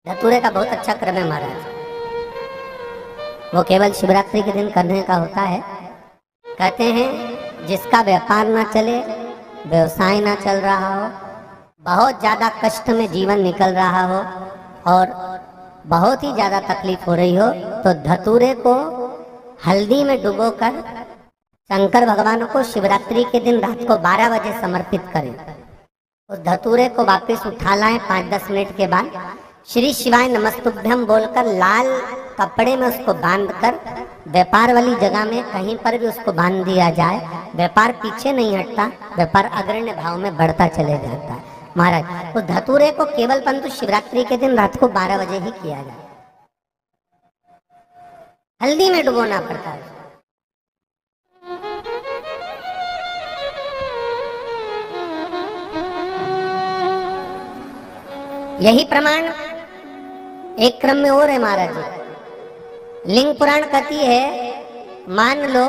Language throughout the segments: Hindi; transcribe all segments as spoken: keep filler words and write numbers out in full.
धतूरे का बहुत अच्छा क्रम है महाराज। वो केवल शिवरात्रि के दिन करने का होता है। कहते हैं जिसका व्यापार ना चले, व्यवसाय ना चल रहा हो, बहुत ज़्यादा कष्ट में जीवन निकल रहा हो और बहुत ही ज़्यादा तकलीफ हो रही हो, तो धतूरे को हल्दी में डुबोकर शंकर भगवान को शिवरात्रि के दिन रात को बारह बजे समर्पित करें। उस धतूरे को वापस उठा लाएं पाँच दस मिनट के बाद, श्री शिवाय नमस्तुभ्यम बोलकर लाल कपड़े में उसको बांधकर व्यापार वाली जगह में कहीं पर भी उसको बांध दिया जाए। व्यापार पीछे नहीं हटता, व्यापार अग्रण्य भाव में बढ़ता चले जाता है। महाराज उस धतूरे को केवल परंतु शिवरात्रि के दिन रात को बारह बजे ही किया जाए, हल्दी में डुबोना पड़ता है। यही प्रमाण एक क्रम में और है महाराज जी। लिंग पुराण कहती है, मान लो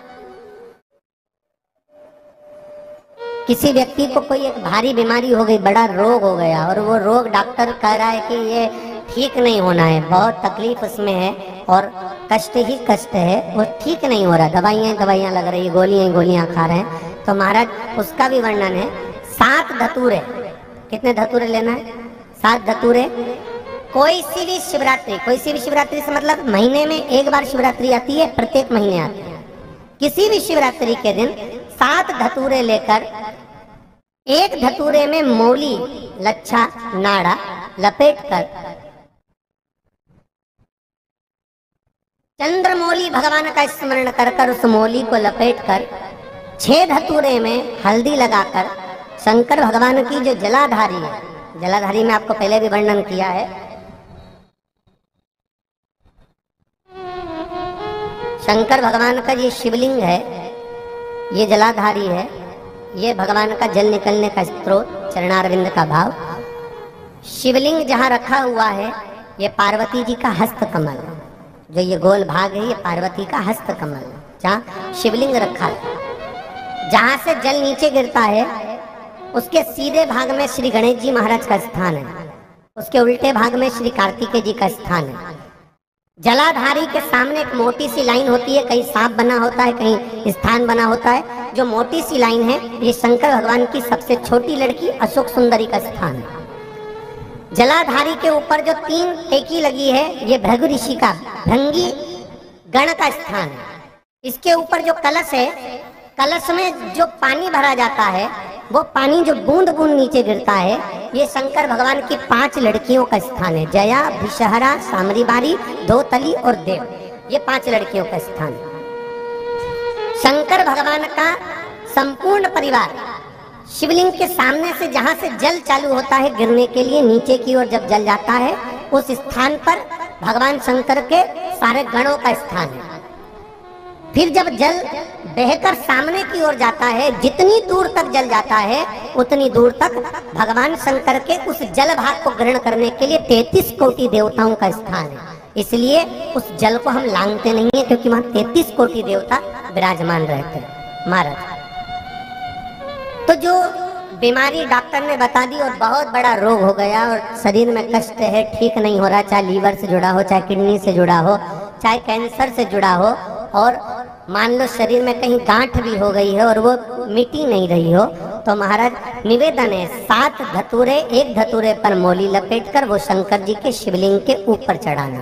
किसी व्यक्ति को कोई एक भारी बीमारी हो गई, बड़ा रोग हो गया और वो रोग डॉक्टर कह रहा है कि ये ठीक नहीं होना है, बहुत तकलीफ उसमें है और कष्ट ही कष्ट है, वो ठीक नहीं हो रहा, दवाइयाँ दवाइयाँ लग रही, गोलियाँ गोलियाँ खा रहे हैं। तो महाराज उसका भी वर्णन है। सात धतूरे, कितने धतूरे लेना है? सात धतूरे। कोई सी भी शिवरात्रि, कोई सी भी शिवरात्रि से मतलब महीने में एक बार शिवरात्रि आती है, प्रत्येक महीने आती है। किसी भी शिवरात्रि के दिन सात धतूरे लेकर एक धतूरे में मौली लच्छा नाड़ा लपेटकर चंद्रमौली भगवान का स्मरण कर कर उस मौली को लपेटकर छह धतूरे में हल्दी लगाकर शंकर भगवान की जो जलाधारी है, जलाधारी में आपको पहले भी वर्णन किया है, शंकर भगवान का ये शिवलिंग है, ये जलाधारी है, ये भगवान का जल निकलने का स्रोत, चरणारविंद का भाव। शिवलिंग जहाँ रखा हुआ है ये पार्वती जी का हस्त कमल, जो ये गोल भाग है ये पार्वती का हस्त कमल, जहाँ शिवलिंग रखा है। जहाँ से जल नीचे गिरता है उसके सीधे भाग में श्री गणेश जी महाराज का स्थान है, उसके उल्टे भाग में श्री कार्तिकेय जी का स्थान है। जलाधारी के सामने एक मोटी सी लाइन होती है, कहीं सांप बना होता है, कहीं स्थान बना होता है। जो मोटी सी लाइन है ये शंकर भगवान की सबसे छोटी लड़की अशोक सुंदरी का स्थान है। जलाधारी के ऊपर जो तीन टेकी लगी है ये भृगु ऋषि का भृंगी गण का स्थान है। इसके ऊपर जो कलश है, कलश में जो पानी भरा जाता है वो पानी जो बूंद बूंद नीचे गिरता है ये शंकर भगवान की पांच लड़कियों का स्थान है। जया, भिषहरा, सामरीबारी, धोतली और देव, ये पांच लड़कियों का स्थान है। शंकर भगवान का संपूर्ण परिवार शिवलिंग के सामने से जहां से जल चालू होता है गिरने के लिए नीचे की ओर जब जल जाता है उस स्थान पर भगवान शंकर के सारे गणों का स्थान है। फिर जब जल बहकर सामने की ओर जाता है, जितनी दूर तक जल जाता है उतनी दूर तक भगवान शंकर के उस जल भाग को ग्रहण करने के लिए तैतीस कोटि देवताओं का स्थान है। इसलिए उस जल को हम लांघते नहीं है, क्योंकि वहां तैतीस कोटि देवता विराजमान रहते हैं महाराज। तो जो बीमारी डॉक्टर ने बता दी और बहुत बड़ा रोग हो गया और शरीर में कष्ट है, ठीक नहीं हो रहा, चाहे लीवर से जुड़ा हो, चाहे किडनी से जुड़ा हो, चाहे कैंसर से जुड़ा हो, और मान लो शरीर में कहीं गांठ भी हो गई है और वो मिटी नहीं रही हो, तो महाराज निवेदन है सात धतूरे, एक धतूरे पर मौली लपेटकर वो शंकर जी के शिवलिंग के ऊपर चढ़ाना।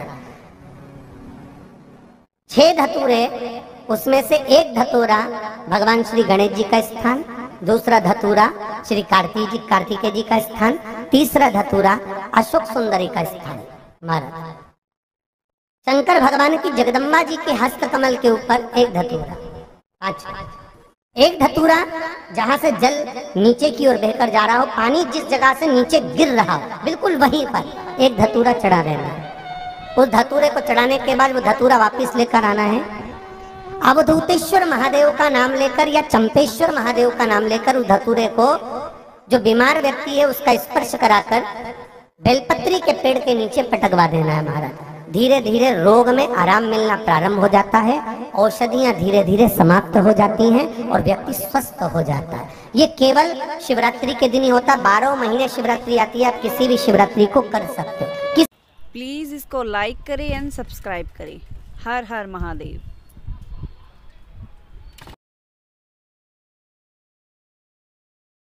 छह धतूरे, उसमें से एक धतूरा भगवान श्री गणेश जी का स्थान, दूसरा धतूरा श्री कार्तिक जी कार्तिकेय जी का स्थान, तीसरा धतूरा अशोक सुंदरी का स्थान। महाराज शंकर भगवान की जगदम्बा जी के हस्त कमल के ऊपर एक धतूरा, अच्छा एक धतूरा जहां से जल नीचे की ओर बहकर जा रहा हो, पानी जिस जगह से नीचे गिर रहा हो बिल्कुल वहीं पर एक धतूरा चढ़ा देना है। उस धतूरे को चढ़ाने के बाद वो धतूरा वापस लेकर आना है। अवधूतेश्वर महादेव का नाम लेकर या चंपेश्वर महादेव का नाम लेकर उस धतूरे को जो बीमार व्यक्ति है उसका स्पर्श कराकर बेलपत्री के पेड़ के नीचे पटकवा देना है महाराज। धीरे धीरे रोग में आराम मिलना प्रारंभ हो जाता है, औषधियां धीरे धीरे समाप्त हो जाती हैं और व्यक्ति स्वस्थ हो जाता है। ये केवल शिवरात्रि के दिन ही होता, बारह महीने शिवरात्रि आती है, आप किसी भी शिवरात्रि को कर सकते हो। किस प्लीज़ इसको लाइक करें एंड सब्सक्राइब करें। हर हर महादेव।